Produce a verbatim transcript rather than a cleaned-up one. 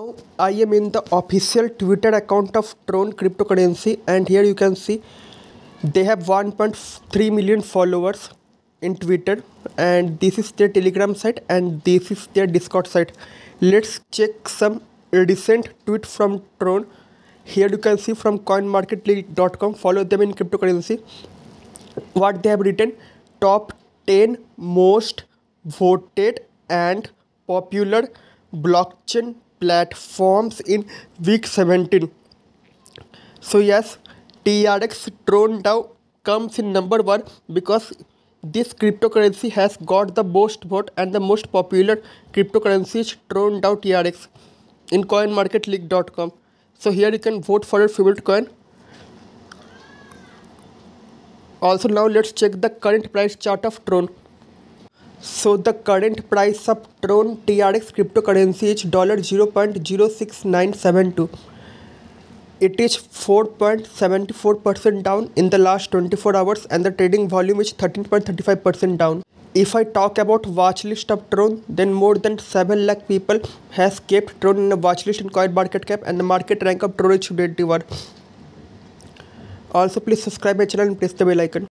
Now I am in the official Twitter account of Tron cryptocurrency, and here you can see they have one point three million followers in Twitter, and this is their Telegram site and this is their Discord site. Let's check some recent tweet from Tron. Here you can see from coin market league dot com. Follow them in cryptocurrency. What they have written: top ten most voted and popular blockchain platforms in week seventeen. So yes, T R X Tron now comes in number one because this cryptocurrency has got the most vote, and the most popular cryptocurrency is Tron DAO T R X in coin market league dot com. So here you can vote for your favorite coin. Also now let's check the current price chart of Tron. So the current price of Tron T R X cryptocurrency is zero point zero six nine seven two. It is four point seven four percent down in the last twenty-four hours, and the trading volume is thirteen point three five percent down. If I talk about watchlist of Tron, then more than seven lakh people has kept Tron in a watchlist in CoinMarketCap, and the market rank of Tron is eighty-one. Also please subscribe my channel and press the bell icon.